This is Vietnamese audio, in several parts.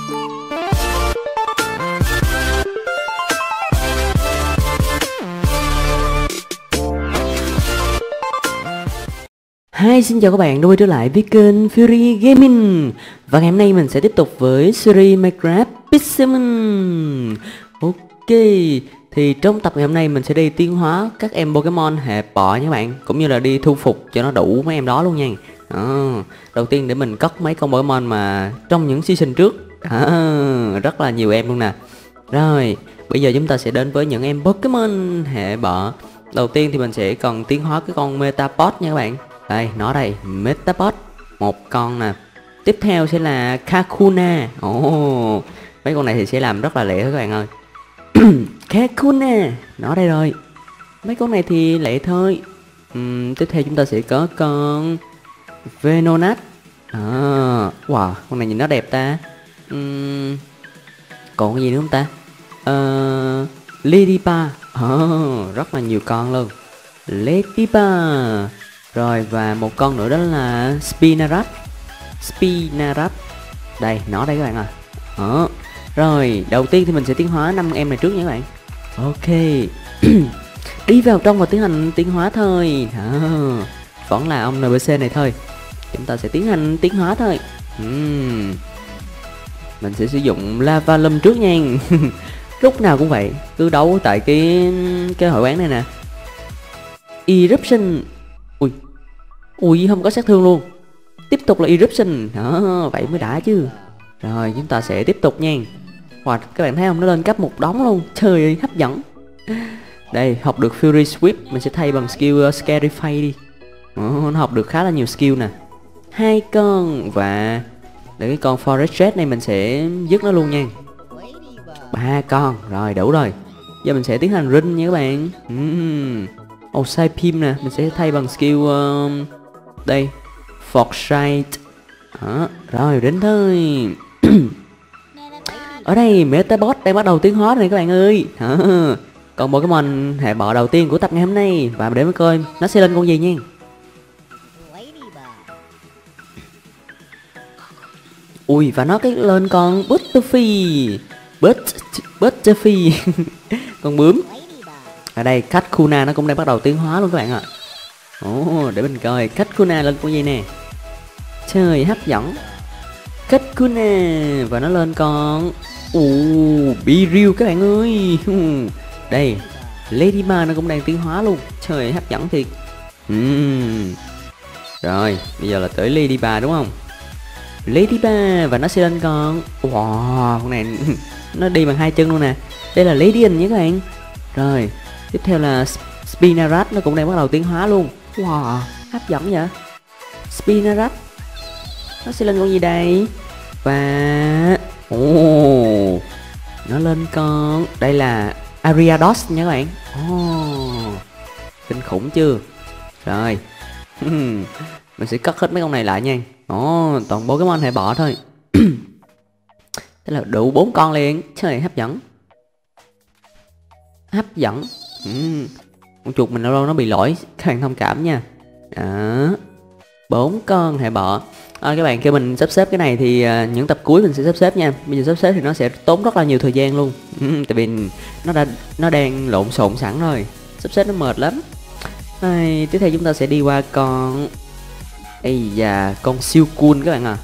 Hi, xin chào các bạn đã quay trở lại với kênh Fury Gaming. Và ngày hôm nay mình sẽ tiếp tục với series Minecraft Pixelmon. Ok, thì trong tập ngày hôm nay mình sẽ đi tiến hóa các em Pokemon hệ bọ nha các bạn, cũng như là đi thu phục cho nó đủ mấy em đó luôn nha. Đầu tiên để mình cất mấy con Pokemon mà trong những season trước, rất là nhiều em luôn nè. Rồi, bây giờ chúng ta sẽ đến với những em Pokemon hệ bọ. Đầu tiên thì mình sẽ cần tiến hóa cái con Metapod nha các bạn. Đây, nó đây, Metapod, một con nè. Tiếp theo sẽ là Kakuna. Mấy con này thì sẽ làm rất là lẹ các bạn ơi. Kakuna, nó đây rồi. Mấy con này thì lẹ thôi. Tiếp theo chúng ta sẽ có con Venonat. Wow, con này nhìn nó đẹp ta. Còn cái gì nữa không ta? Ladyba. Rất là nhiều con luôn. Ladyba. Rồi và một con nữa đó là Spinarak. Đây, nó đây các bạn ạ. Rồi, đầu tiên thì mình sẽ tiến hóa 5 em này trước nha các bạn. Ok. Đi vào trong và tiến hành tiến hóa thôi. Vẫn là ông NPC này thôi. Chúng ta sẽ tiến hành tiến hóa thôi. Mình sẽ sử dụng Lavalum trước nha. Lúc nào cũng vậy, cứ đấu tại cái hội quán này nè. Eruption. Ui, không có sát thương luôn. Tiếp tục là Eruption. Vậy mới đã chứ. Rồi chúng ta sẽ tiếp tục nha. Wow, các bạn thấy không, nó lên cấp một đống luôn. Trời ơi, hấp dẫn. Đây, học được Fury Sweep. Mình sẽ thay bằng skill Scary Face đi. Nó học được khá là nhiều skill nè. 2 con. Và để cái con Forest Jet này mình sẽ dứt nó luôn nha. 3 con. Rồi, đủ rồi. Giờ mình sẽ tiến hành rin nha các bạn. Sai Pim nè. Mình sẽ thay bằng skill đây, Foresight. Rồi, đến thôi. Ở đây Metapod đang bắt đầu tiến hóa này các bạn ơi. Còn Pokemon hệ bọ đầu tiên của tập ngày hôm nay. Và để mới coi nó sẽ lên con gì nha. Ui, và nó cái lên con Butterfree. Butterfree. Con bướm. Ở đây Kakuna nó cũng đang bắt đầu tiến hóa luôn các bạn ạ. Để mình coi Kakuna lên con gì nè. Trời, hấp dẫn. Kakuna. Và nó lên con Beedrill các bạn ơi. Đây, Ladyba nó cũng đang tiến hóa luôn. Trời, hấp dẫn thiệt. Rồi, bây giờ là tới Ladyba đúng không? Ladyba. Và nó sẽ lên con con này nó đi bằng 2 chân luôn nè. Đây là Ladian nhé các bạn. Rồi, tiếp theo là Spinarak, nó cũng đang bắt đầu tiến hóa luôn. Wow, hấp dẫn vậy. Spinarak nó sẽ lên con gì đây? Và nó lên con, đây là Ariados nha các bạn. Kinh khủng chưa? Rồi. Mình sẽ cất hết mấy con này lại nha. Toàn Pokemon hệ bọ thôi. Thế là đủ 4 con liền. Trời, hấp dẫn. Hấp dẫn. Con chuột mình lâu lâu nó bị lỗi, các bạn thông cảm nha. 4 con hệ bọ. Các bạn kêu mình sắp xếp cái này thì những tập cuối mình sẽ sắp xếp nha. Bây giờ sắp xếp thì nó sẽ tốn rất là nhiều thời gian luôn. Tại vì nó đang lộn xộn sẵn rồi. Sắp xếp nó mệt lắm. Tiếp theo chúng ta sẽ đi qua con con Silcoon các bạn à.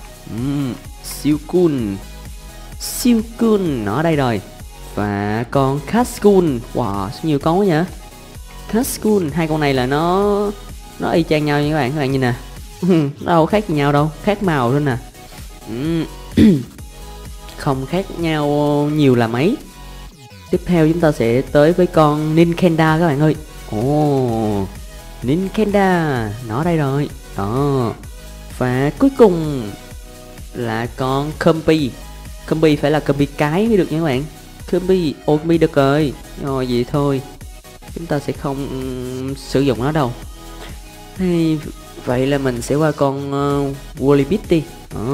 Silcoon nó ở đây rồi. Và con Cascoon. Wow, nhiều con quá nhỉ. Cascoon, hai con này là nó y chang nhau nha các bạn nhìn nè. Đâu khác gì nhau đâu, khác màu thôi nè. Không khác nhau nhiều là mấy. Tiếp theo chúng ta sẽ tới với con Ninkenda các bạn ơi. Ninkenda, nó đây rồi. Và cuối cùng là con Combi. Combi phải là Combi cái mới được nha các bạn. Combi được rồi. Rồi vậy thôi, chúng ta sẽ không sử dụng nó đâu. Vậy là mình sẽ qua con Wallibit đi.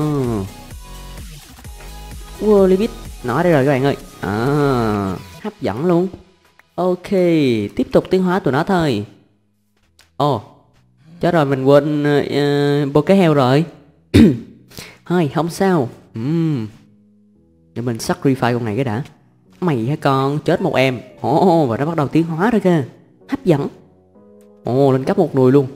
Wallibit, nó đây rồi các bạn ơi. Hấp dẫn luôn. Ok, tiếp tục tiến hóa tụi nó thôi. Chết rồi, mình quên bô cái heo rồi. Thôi không sao. Để mình sacrifice con này cái đã. Mày hả con, chết một em. Ồ, và nó bắt đầu tiến hóa rồi kìa. Hấp dẫn. Ồ, lên cấp một người luôn.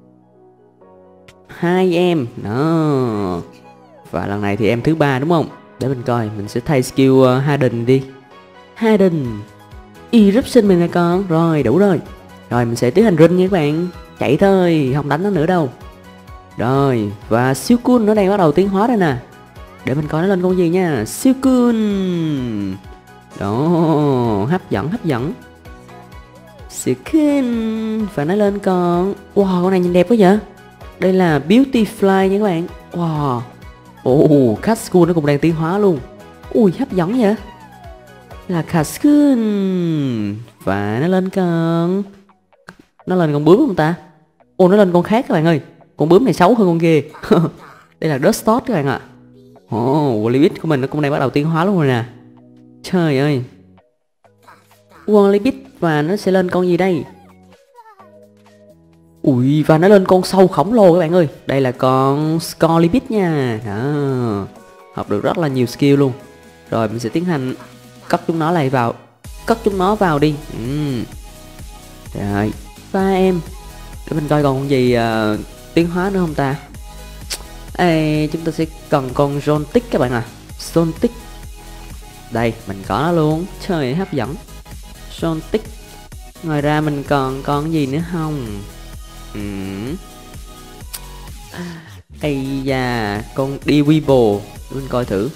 2 em. Đó. Và lần này thì em thứ 3 đúng không? Để mình coi, mình sẽ thay skill Harden đi. Harden Eruption mình nè con. Rồi, đủ rồi. Rồi, mình sẽ tiến hành run nha các bạn. Chạy thôi, không đánh nó nữa đâu. Rồi, và Suicune nó đang bắt đầu tiến hóa đây nè. Để mình coi nó lên con gì nha. Suicune. Đó, hấp dẫn. Suicune. Và nó lên con. Wow, con này nhìn đẹp quá vậy. Đây là Beauty Fly nha các bạn. Wow. Ồ, Cascoon nó cũng đang tiến hóa luôn. Ui, hấp dẫn vậy. Là Cascoon. Và nó lên con. Nó lên con bướm không ta? Ồ, nó lên con khác các bạn ơi. Con bướm này xấu hơn con kia. Đây là Dustot các bạn ạ. Ồ, Wallibit của mình nó cũng đang bắt đầu tiến hóa luôn rồi nè. Trời ơi. Wallibit và nó sẽ lên con gì đây? Ui, và nó lên con sâu khổng lồ các bạn ơi. Đây là con Scorlibit nha. Đó. Học được rất là nhiều skill luôn. Rồi mình sẽ tiến hành cất chúng nó lại vào. Cất chúng nó vào đi. Rồi, 3 em. Để mình coi còn con gì tiến hóa nữa không ta. Ê, chúng ta sẽ cần con Zontic các bạn à. Zontic. Đây, mình có nó luôn. Trời, hấp dẫn. Zontic. Ngoài ra mình còn con gì nữa không? Ây da, con Dewebo. Mình coi thử.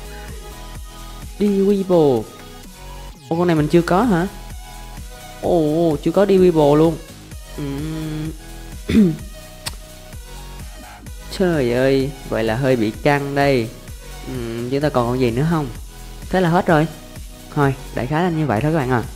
Dewebo. Ô, con này mình chưa có hả? Ồ, chưa có Dewebo luôn. Trời ơi, vậy là hơi bị căng đây. Chúng ta còn con gì nữa không? Thế là hết rồi. Thôi, đại khái là như vậy thôi các bạn à.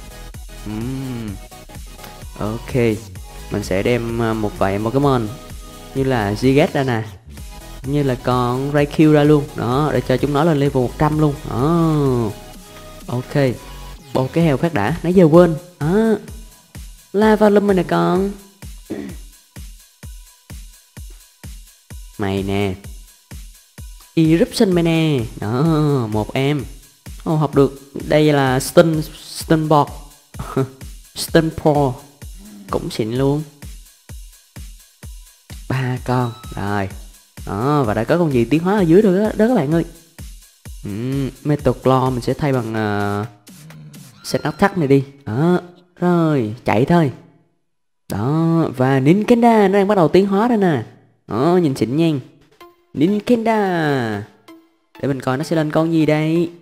Ok, mình sẽ đem một vài Pokemon như là Gigas ra nè, như là con Raikou ra luôn. Đó, để cho chúng nó lên level 100 luôn. Đó. Ok, bộ cái heo phát đã, nãy giờ quên. Đó. Lava Lumen nè con. Mày nè. Eruption mày nè. Đó, một em. Ồ, học được. Đây là Stunborg. Stunpor. Cũng xịn luôn. 3 con. Rồi. Đó, và đã có con gì tiến hóa ở dưới rồi đó các bạn ơi. Metal Claw mình sẽ thay bằng set attack này đi. Đó. Rồi, chạy thôi. Đó, và Ninkenda nó đang bắt đầu tiến hóa rồi nè. Đó, nhìn xịn nha. Ninkenda. Để mình coi nó sẽ lên con gì đây.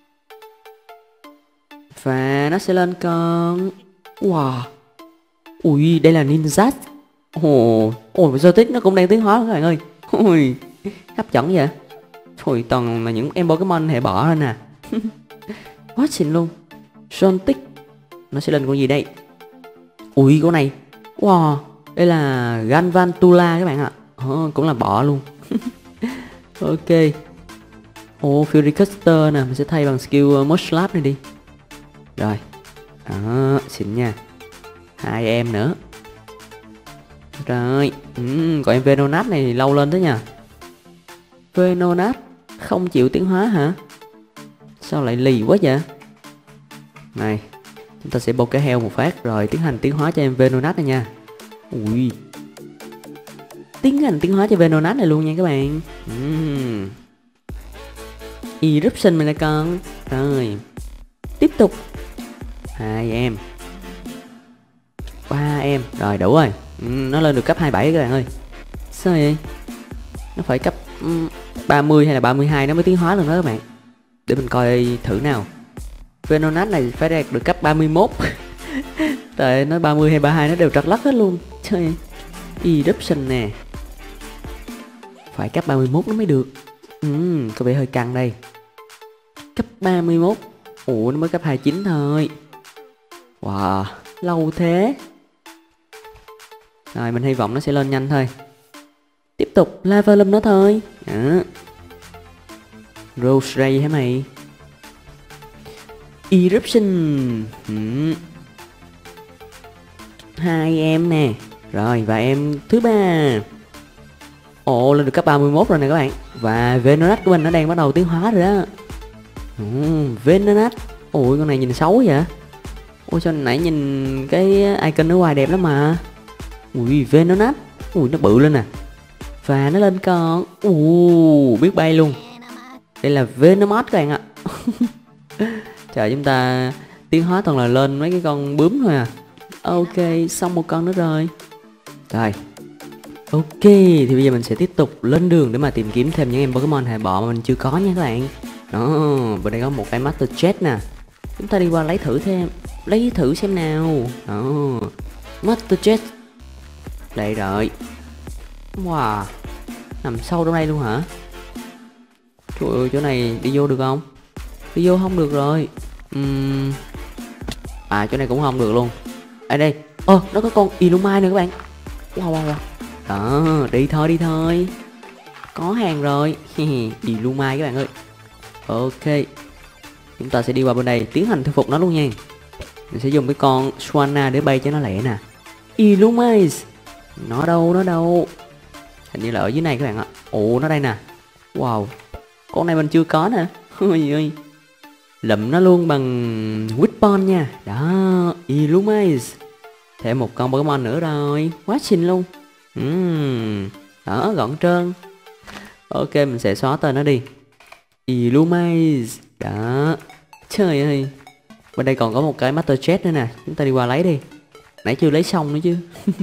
Và nó sẽ lên con. Wow. Ui, đây là Ninja. Ồ, giờ tích nó cũng đang tiến hóa các bạn ơi. Ui, hấp dẫn vậy. Thôi, toàn là những em Pokemon hệ bỏ thôi nè. Quá xịn luôn. Sontic. Nó sẽ lên con gì đây? Ui, con này. Wow, đây là Galvantula các bạn ạ. Cũng là bọ luôn. Ok. Fury Custer nè, mình sẽ thay bằng skill Mushslap này đi. Rồi. Đó, xịn nha. 2 em nữa. Rồi. Còn em Venonat này thì lâu lên thế nha. Venonat không chịu tiến hóa hả? Sao lại lì quá vậy? Này, chúng ta sẽ bốc cái heo một phát rồi tiến hành tiến hóa cho em Venonat này nha. Ui. Tiến hành tiến hóa cho Venonat này luôn nha các bạn. Eruption mình nè con. Rồi. Tiếp tục. 2 em. 3 em. Rồi đủ rồi. Nó lên được cấp 27 các bạn ơi. Sao vậy? Nó phải cấp 30 hay là 32 nó mới tiến hóa lần đó các bạn. Để mình coi thử nào. Venonat này phải đạt được cấp 31. Tại nó 30 hay 32 nó đều trật lắc hết luôn. Trời. Eruption nè. Phải cấp 31 nó mới được. Có vẻ hơi căng đây. Cấp 31. Ủa, nó mới cấp 29 thôi. Wow, lâu thế. Rồi, mình hy vọng nó sẽ lên nhanh thôi. Tiếp tục Lava Lum nó thôi. Đó. Rose Ray hả mày? Eruption. 2 em nè. Rồi, và em thứ 3. Ồ, lên được cấp 31 rồi nè các bạn. Và Venonat của mình nó đang bắt đầu tiến hóa rồi đó. Venonat. Ui con này nhìn xấu vậy. Ui sao nãy nhìn cái icon ở ngoài đẹp lắm mà. Ui Venonat. Ui nó bự lên nè. Và nó lên con. Biết bay luôn. Đây là Venomoth các bạn ạ. Trời, chúng ta tiến hóa toàn là lên mấy cái con bướm thôi à. Ok, xong một con nữa rồi. Rồi. Ok, thì bây giờ mình sẽ tiếp tục lên đường để mà tìm kiếm thêm những em Pokemon hệ bọ mà mình chưa có nha các bạn. Đó, bên đây có một cái Master Jet nè. Chúng ta đi qua lấy thử xem nào. Đó, Master Jet. Đây rồi. Wow, nằm sâu trong đây luôn hả? Trời ơi, chỗ này đi vô được không? Đi vô không được rồi. À, chỗ này cũng không được luôn. Ở đây, nó có con Illumine nữa các bạn. Wow. Đó, đi thôi. Có hàng rồi. Illumine các bạn ơi. Ok, chúng ta sẽ đi qua bên đây tiến hành thu phục nó luôn nha. Mình sẽ dùng cái con Swanna để bay cho nó lẹ nè. Illumine. Nó đâu? Hình như là ở dưới này các bạn ạ. Ồ, nó đây nè. Wow, con này mình chưa có nè. Ôi ơi, lụm nó luôn bằng Whitbone nha. Đó, Illumine. Thêm một con Pokemon nữa rồi. Quá xinh luôn. Đó, gọn trơn. Ok, mình sẽ xóa tên nó đi. Illumine. Đó. Trời ơi, bên đây còn có một cái Master Jet nữa nè. Chúng ta đi qua lấy đi. Nãy chưa lấy xong nữa chứ.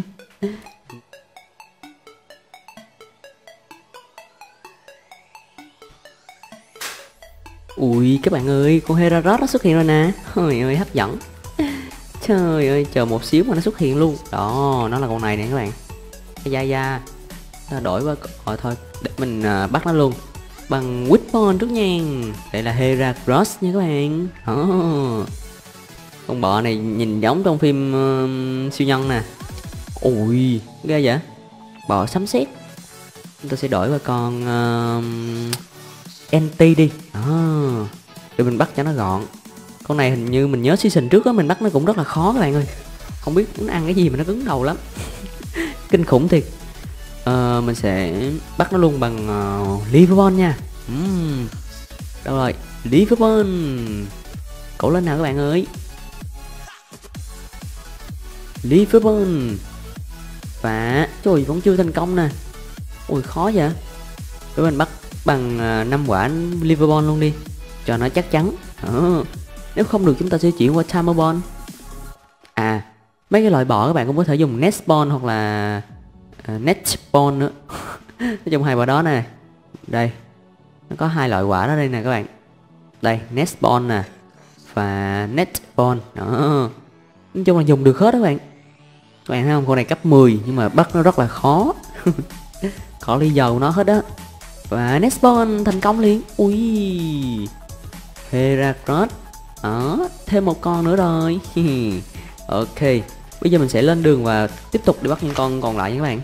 Ui các bạn ơi, con Heracross nó xuất hiện rồi nè. Trời ơi, hấp dẫn. Trời ơi, chờ một xíu mà nó xuất hiện luôn. Đó, nó là con này nè các bạn. Da ta đổi qua thôi để mình bắt nó luôn bằng Whitbone trước nha. Đây là Heracross nha các bạn. Con bọ này nhìn giống trong phim siêu nhân nè. Ui, ghê vậy. Bọ sấm sét. Chúng ta sẽ đổi qua con NT đi. Để mình bắt cho nó gọn. Con này hình như mình nhớ season trước á, mình bắt nó cũng rất là khó các bạn ơi. Không biết nó ăn cái gì mà nó cứng đầu lắm. Kinh khủng thiệt. Mình sẽ bắt nó luôn bằng Liverball nha. Đâu rồi, Liverball. Cậu lên nào các bạn ơi. Liverball. Và trời, vẫn chưa thành công nè. Ui khó vậy. Để mình bắt bằng 5 quả Liverball luôn đi cho nó chắc chắn. Nếu không được chúng ta sẽ chuyển qua Timer Ball. À, mấy cái loại bọ các bạn cũng có thể dùng Nest Ball hoặc là Nest Ball nữa. Nói chung hai quả đó nè. Đây, nó có hai loại quả đó đây nè các bạn. Đây, Nest Ball nè và Nest Ball. Đó, nói chung là dùng được hết đó các bạn. Các bạn thấy không, con này cấp 10 nhưng mà bắt nó rất là khó. Có lý do của nó hết á. Và Nest Ball thành công liền. Ui, Heracross. Đó, thêm một con nữa rồi. Ok, bây giờ mình sẽ lên đường và tiếp tục đi bắt những con còn lại nha các bạn.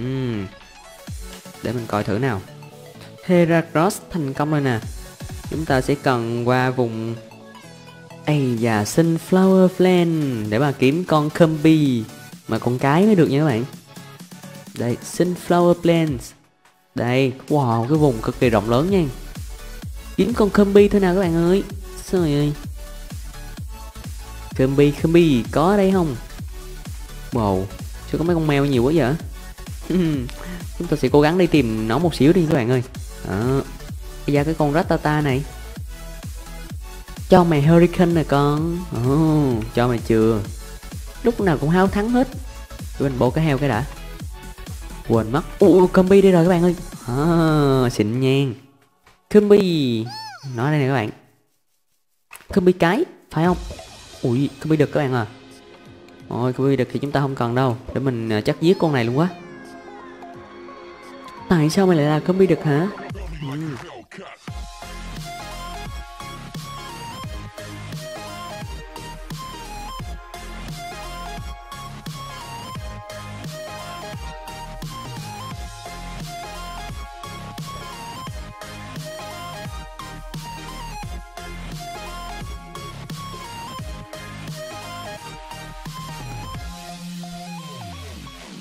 Để mình coi thử nào. Heracross thành công rồi nè. Chúng ta sẽ cần qua vùng Sunflower Plain để mà kiếm con Combee mà con cái mới được nha các bạn. Đây, Sunflower Plains. Đây, wow, cái vùng cực kỳ rộng lớn nha. Kiếm con Combee thôi nào các bạn ơi. Trời ơi, Combee có ở đây không? Wow, sao có mấy con mèo nhiều quá vậy? Chúng ta sẽ cố gắng đi tìm nó một xíu đi các bạn ơi. Bây giờ cái con Rattata này. Cho mày Hurricane nè con. Cho mày chưa. Lúc nào cũng háo thắng hết. Để mình bổ cái heo cái đã. Quên mất. Combee đi rồi các bạn ơi. Xịn nha. Combee. Nói đây nè các bạn. Combee cái, phải không? Ui, Combee đực các bạn à. Ôi, Combee đực thì chúng ta không cần đâu. Để mình chắc giết con này luôn quá. Tại sao mày lại là Combee đực hả?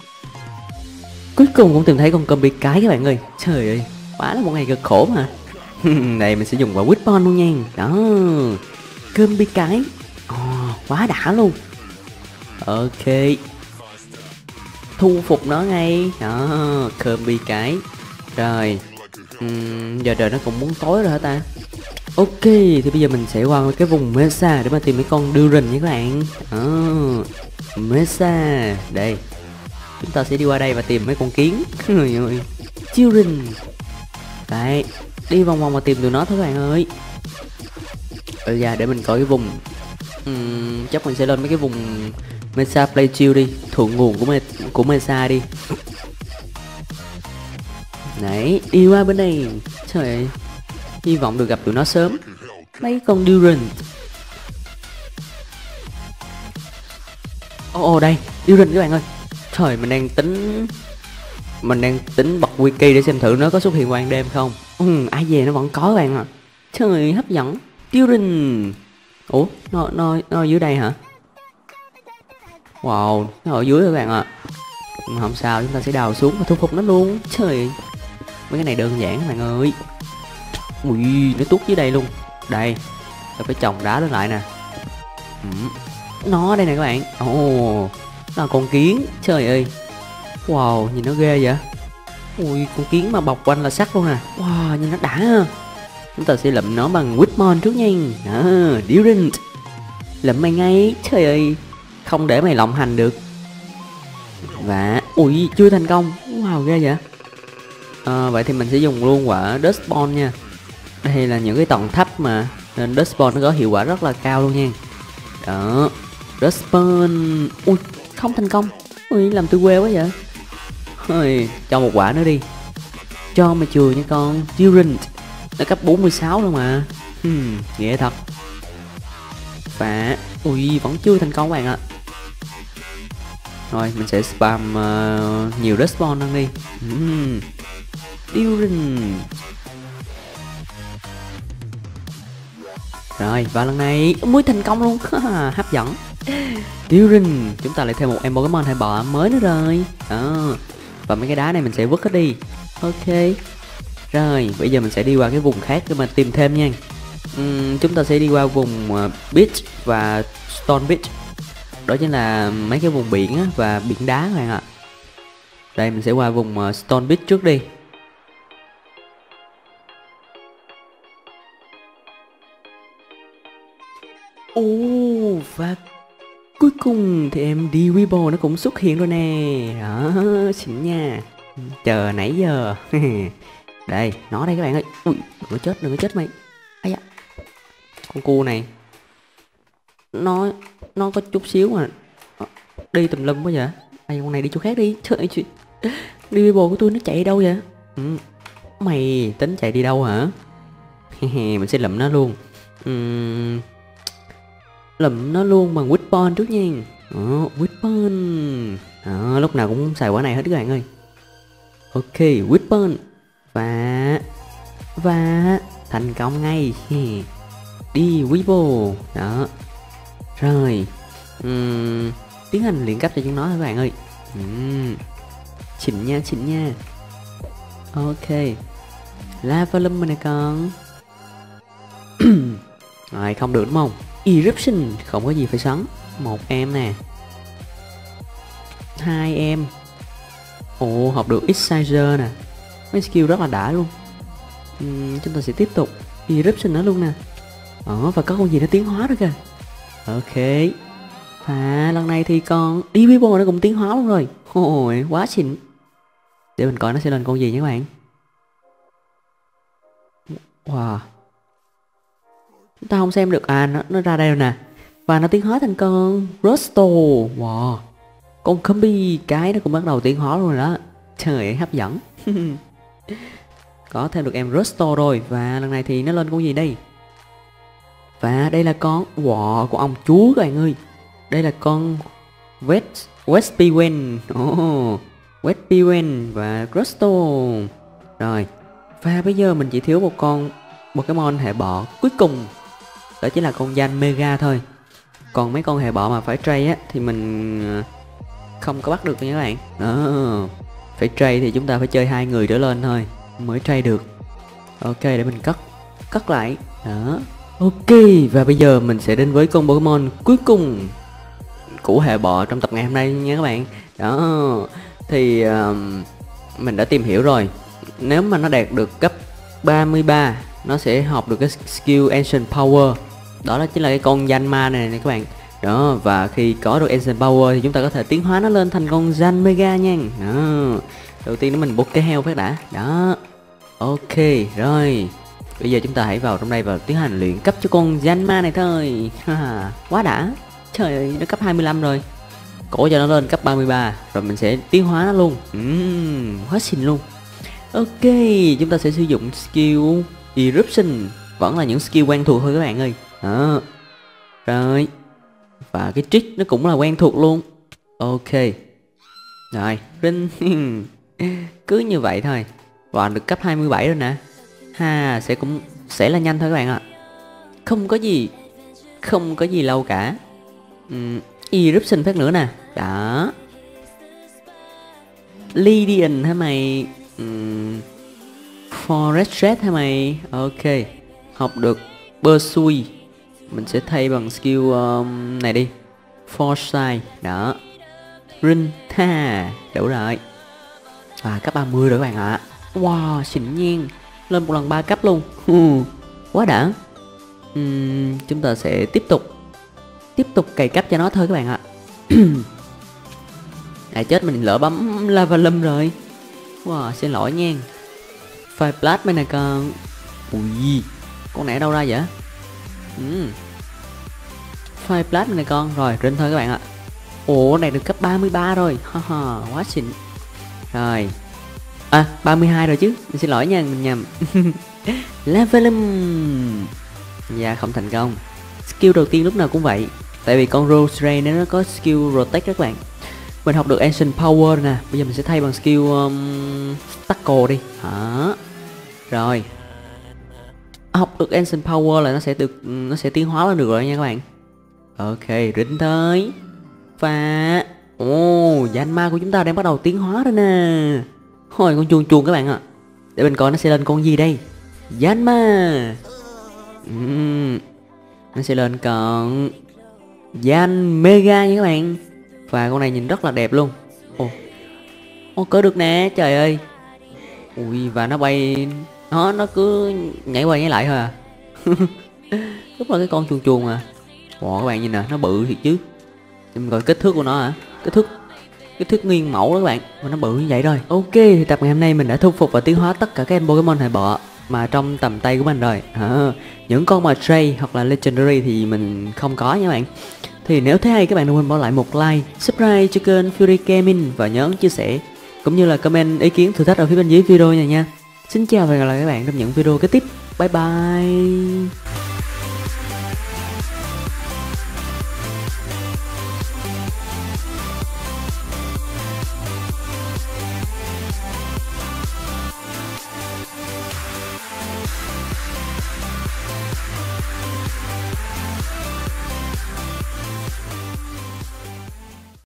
Cuối cùng cũng tìm thấy con Combee cái các bạn ơi. Trời ơi, quá là một ngày cực khổ mà. Đây mình sẽ dùng quả Weapon luôn nha. Đó, cơm bi cái. Quá đã luôn. Ok, thu phục nó ngay. Đó, cơm bi cái. Rồi, giờ trời nó cũng muốn tối rồi hả ta? Ok, thì bây giờ mình sẽ qua cái vùng Mesa để mà tìm cái con Duran nha các bạn. Mesa, đây. Chúng ta sẽ đi qua đây và tìm mấy con kiến. Trời ơi, Duran. Đấy, đi vòng vòng mà tìm tụi nó thôi các bạn ơi. Để mình coi cái vùng. Chắc mình sẽ lên mấy cái vùng Mesa Playchill đi, thượng nguồn của Mesa đi. Đấy, đi qua bên đây. Trời ơi, hy vọng được gặp tụi nó sớm. Mấy con Duran. Đây, Duran các bạn ơi. Trời, mình đang tính bật wiki để xem thử nó có xuất hiện ban đêm không. Ai về nó vẫn có các bạn ạ. Trời, hấp dẫn. Duran. Ủa, nó ở dưới đây hả? Wow, nó ở dưới các bạn ạ. Không sao, chúng ta sẽ đào xuống và thu phục nó luôn. Trời, mấy cái này đơn giản các bạn ơi. Ui, nó tuốt dưới đây luôn. Đây, ta phải trồng đá lên lại nè. Nó đây nè các bạn. Nó là con kiến. Trời ơi, wow, nhìn nó ghê vậy. Ui, con kiến mà bọc quanh là sắt luôn nè. Wow, nhìn nó đã ha. Chúng ta sẽ lụm nó bằng Weapon trước nha. Duran, lụm mày ngay. Trời ơi, không để mày lộng hành được. Và ui, chưa thành công. Wow, ghê vậy. Vậy thì mình sẽ dùng luôn quả Dustborn nha. Đây là những cái tầng thấp mà, nên Dustborn nó có hiệu quả rất là cao luôn nha. Đó, Dustborn. Ui, không thành công. Ui, làm tôi quê quá vậy. Ôi, cho một quả nữa đi. Cho mày chừa nha con. Duran, nó cấp 46 luôn mà. Ghê thật. Và ui, vẫn chưa thành công các bạn ạ. Rồi, mình sẽ spam nhiều Dustborn hơn đi. Duran. Rồi, và lần này mới thành công luôn. Hấp dẫn. Duran, chúng ta lại thêm một em Pokemon hay bò mới nữa rồi. Và mấy cái đá này mình sẽ vứt hết đi. Ok. Rồi, bây giờ mình sẽ đi qua cái vùng khác để mà tìm thêm nha. Chúng ta sẽ đi qua vùng Beach và Stone Beach. Đó chính là mấy cái vùng biển á, và biển đá các bạn ạ. Đây, mình sẽ qua vùng Stone Beach trước đi. Và cuối cùng thì em Weeble nó cũng xuất hiện rồi nè. Đó, xịn nha. Chờ nãy giờ. Đây, nó đây các bạn ơi. Ui, đừng có chết mày. Ây da, con cua này nó có chút xíu mà đi tùm lum quá vậy. Con này đi chỗ khác đi. Trời ơi, Weeble của tôi nó chạy đâu vậy? Mày tính chạy đi đâu hả? Mình sẽ lụm nó luôn. Lụm nó luôn bằng Weapon trước nha. Weapon. Lúc nào cũng xài quả này hết các bạn ơi. Ok, Weapon. Và thành công ngay. Đi Weeble. Đó. Rồi, tiến hành luyện cấp cho chúng nó các bạn ơi. Xịn nha. Ok, Lava Lump này con. Rồi, không được đúng không? Eruption, không có gì phải sắn. Một em nè. Hai em. Học được Exciser nè. Mấy skill rất là đã luôn. Chúng ta sẽ tiếp tục Eruption nữa luôn nè. Và có con gì nó tiến hóa đó kìa. Ok. Và lần này thì con Weeble nó cũng tiến hóa luôn rồi. Ôi, quá xịn. Để mình coi nó sẽ lên con gì nhé các bạn. Wow, chúng ta không xem được. Nó ra đây rồi nè. Và nó tiến hóa thành con Rosto. Wow, con Combi cái nó cũng bắt đầu tiến hóa luôn rồi đó. Trời ơi, hấp dẫn. Có thêm được em Rosto rồi. Và lần này thì nó lên con gì đây? Và đây là con con ông chúa các bạn ơi. Đây là con Vespiquen. Vespiquen và Rosto. Rồi, và bây giờ mình chỉ thiếu một con Pokemon hệ bọ cuối cùng. Đó chính là con Yan Mega thôi. Còn mấy con hệ bọ mà phải trade á thì mình không có bắt được nha các bạn. Phải trade thì chúng ta phải chơi 2 người trở lên thôi mới trade được. Ok, để mình cất lại. Đó. Ok, và bây giờ mình sẽ đến với con Pokemon cuối cùng của hệ bọ trong tập ngày hôm nay nha các bạn. Đó. Thì mình đã tìm hiểu rồi. Nếu mà nó đạt được cấp 33, nó sẽ học được cái skill Ancient Power. Đó chính là cái con Yanma này các bạn. Đó, và khi có được Ancient Power thì chúng ta có thể tiến hóa nó lên thành con Yanmega nha. Đó. Đầu tiên nó mình bút cái heo phát đã. Đó. Ok, rồi. Bây giờ chúng ta hãy vào trong đây và tiến hành luyện cấp cho con Yanma này thôi. Quá đã. Trời ơi, nó cấp 25 rồi. Cổ cho nó lên cấp 33 rồi mình sẽ tiến hóa nó luôn. Quá xinh luôn. Ok, chúng ta sẽ sử dụng skill Eruption. Vẫn là những skill quen thuộc thôi các bạn ơi. Đó. Rồi. Và cái trick nó cũng là quen thuộc luôn. Ok. Rồi, Rin. Cứ như vậy thôi. Và được cấp 27 rồi nè. Sẽ là nhanh thôi các bạn ạ. Không có gì lâu cả. Eruption phát nữa nè. Đó. Lydian hả mày? Forest Red hả mày? Ok. Học được Bursui. Mình sẽ thay bằng skill này đi. Foresight. Đó. Rin. Ha. Đủ rồi. À, cấp 30 rồi các bạn ạ. Wow, xịn nhiên. Lên một lần 3 cấp luôn. Quá đã. Chúng ta sẽ tiếp tục cày cấp cho nó thôi các bạn ạ. À chết, mình lỡ bấm lava lâm rồi. Wow, xin lỗi nha. Fire blast bên này con. Ui, con này ở đâu ra vậy? Fire blast bên này con. Rồi, Rin thôi các bạn ạ. Ồ, này được cấp 33 rồi. Quá xịn. Rồi. À, 32 rồi chứ. Mình xin lỗi nha, mình nhầm. Lava lâm. Dạ, không thành công. Skill đầu tiên lúc nào cũng vậy. Tại vì con Rose Ray nó có skill Protect các bạn. Mình học được Ancient Power nè. Bây giờ mình sẽ thay bằng skill Tackle đi. Đó. Rồi. Học được Ancient Power là nó sẽ tiến hóa lên được rồi nha các bạn. Ok, Rin tới. Và Yanma của chúng ta đang bắt đầu tiến hóa rồi nè. Hồi con chuồn chuồn các bạn ạ. Để mình coi nó sẽ lên con gì đây. Yanma. Nó sẽ lên con Yanmega nha các bạn. Và con này nhìn rất là đẹp luôn. Ồ, có được nè, trời ơi. Ui, và nó bay. Nó cứ nhảy qua nhảy lại thôi à. Đúng là cái con chuồn chuồn à. Wow, các bạn nhìn nè, nó bự thiệt chứ. Mình gọi kích thước của nó hả? Kích thước nguyên mẫu đó các bạn. Mà nó bự như vậy rồi. Ok, thì tập ngày hôm nay mình đã thu phục và tiến hóa tất cả các em Pokemon hệ bọ mà trong tầm tay của mình rồi. Những con mà Stray hoặc là Legendary thì mình không có nha các bạn. Thì nếu thấy hay các bạn đừng quên bỏ lại một like, subscribe cho kênh Fury Gaming và nhớ chia sẻ cũng như là comment ý kiến thử thách ở phía bên dưới video này nha. Xin chào và hẹn gặp lại các bạn trong những video kế tiếp. Bye bye.